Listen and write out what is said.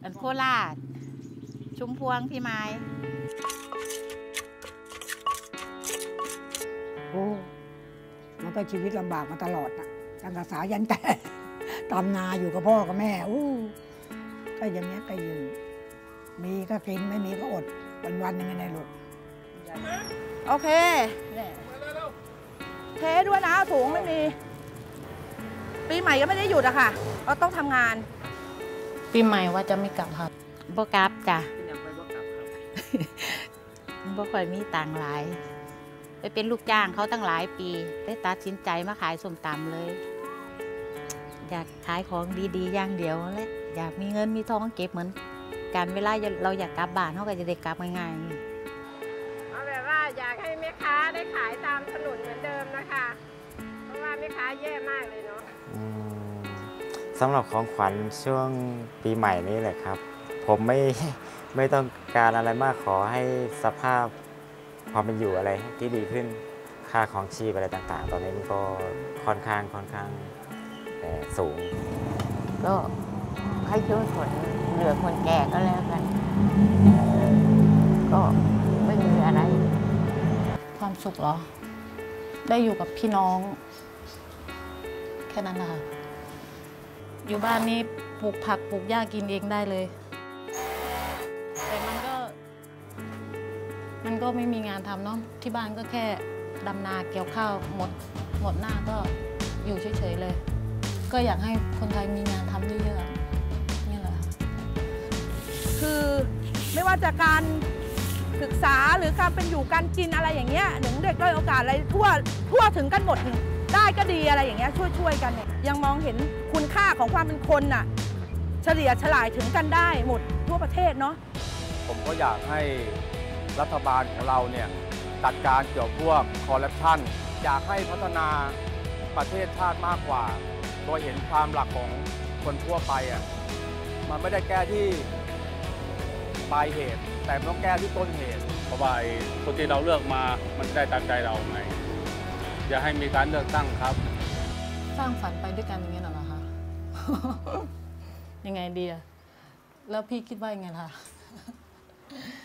อันโคราชชุมพวงพี่ไม้โอ้มันก็ชีวิตลำบากมาตลอดนะตั้งแต่สาวยันแก่ตำนาอยู่กับพ่อกับแม่ก็อย่างเงี้ยก็ยืนมีก็กินไม่มีก็อดวันๆยังไงในลูกโอเคเทด้วยนะถุงไม่มีปีใหม่ก็ไม่ได้หยุดอะค่ะก็ต้องทำงานปีใหม่ว่าจะไม่กลับค่ะบ่กลับจ้ะบ่ค่อยมีตังค์หลายไปเป็นลูกจ้างเขาตั้งหลายปีได้ตัดสินใจมาขายส้มตำเลย อยากขายของดีๆอย่างเดียวแหละอยากมีเงินมีทองเก็บเหมือนกันเวลาเราอยากกลับบ้านเขาก็จะได้กลับง่ายๆเอาแบบว่าอยากให้แม่ค้าได้ขายตามถนนเหมือนเดิมนะคะเพราะว่าแม่ค้าแย่มากเลยเนาะสำหรับของขวัญช่วงปีใหม่นี้แหละครับผมไม่ต้องการอะไรมากขอให้สภาพความเป็นอยู่อะไรที่ดีขึ้นค่าของชีพอะไรต่างๆตอนนี้มันก็ค่อนข้างสูงก็ให้ช่วยคนเหลือคนแก่ก็แล้วกันก็ไม่มีอะไรความสุขเหรอได้อยู่กับพี่น้องแค่นั้นนะคะอยู่บ้านนี้ปลูกผักปลูกหญ้ากินเองได้เลยแต่มันก็ไม่มีงานทำเนาะที่บ้านก็แค่ดำนาเกี่ยวข้าวหมดหน้าก็อยู่เฉยๆเลยก็อยากให้คนไทยมีงานทำเยอะๆนี่แหละคือไม่ว่าจะการศึกษาหรือการเป็นอยู่การกินอะไรอย่างเงี้ยหนึ่งเด็กด้อยโอกาสอะไรทั่วถึงกันหมดได้ก็ดีอะไรอย่างเงี้ยช่วยกันเนี่ยยังมองเห็นคุณค่าของความเป็นคนน่ะเฉลี่ยฉลายถึงกันได้หมดทั่วประเทศเนาะผมก็อยากให้รัฐบาลของเราเนี่ยจัดการเกี่ยวกับพวกคอร์รัปชันอยากให้พัฒนาประเทศชาติมากกว่าโดยเห็นความหลักของคนทั่วไปอ่ะมันไม่ได้แก้ที่ปลายเหตุแต่ต้องแก้ที่ต้นเหตุเพราะว่าคนที่เราเลือกมามันได้ตามใจเราไงอย่าให้มีการเลือกตั้งครับสร้างฝันไปด้วยกันอย่างเงี้ยเหรอคะ ยังไงดีอะแล้วพี่คิดว่ายังไงล่ะ